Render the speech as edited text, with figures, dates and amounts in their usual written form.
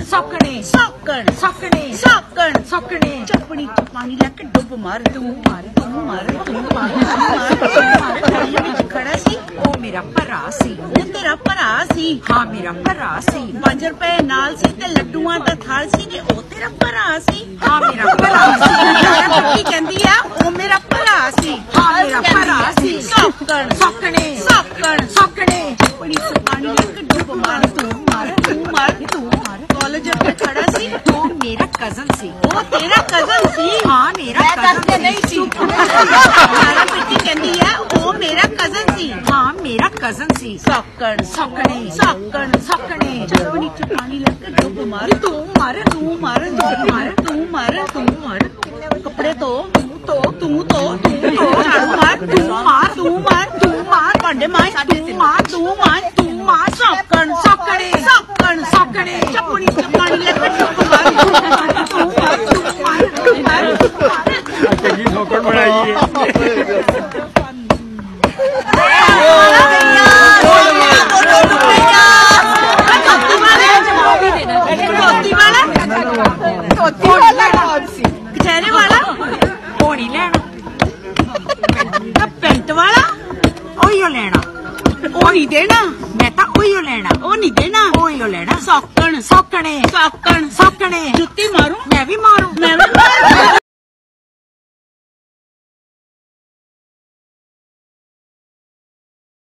सौकने सौकण सौकने सौकण सौकने चपनी च पानी लेके डुब मार तू मार तू मार तू मार दरिया विच खड़ा सी ओ मेरा भरा सी ते तेरा भरा सी हाँ मेरा भरा सी 5 रुपए नाल सी ते लड्डूआं दा थाल सी ते ओ तेरा भरा सी हाँ मेरा भरा सी की कहंदी आ ओ मेरा भरा सी हाँ मेरा भरा सी सौकण सौकने सौकण सौकने चपनी च पानी लेके डुब मार तू मार तू मार तू मार कॉलेज पे खड़ा सी ओ मेरा कजन सी ओ तेरा कजन सी हाँ मेरा कजन नहीं सी पिट्टी कहंदी है ओ मेरा कजन सी हाँ मेरा कजन सी सौकण सौकने सौकण सौकने चपनी च पानी लेके डुब मार तू मार तू मार तू मार तू मार तू मार कपड़े तो तू झाड़ू मार तू मार तू मार तू मार भांडे मार तू मार सौकण सौकने सौकण सौकने चपनी च पानी लेके डुब मार तू मार तू मार चंगी सौकड़ बनाई है कचहरे वाला होनी लेना पेंट वाला ओयो लेना ओ नहीं देना मैं तो ओयो लेना ओ नहीं देना ओयो लेना सौकण सौकने सौकण सौकने जुत्ती मारूं मैं भी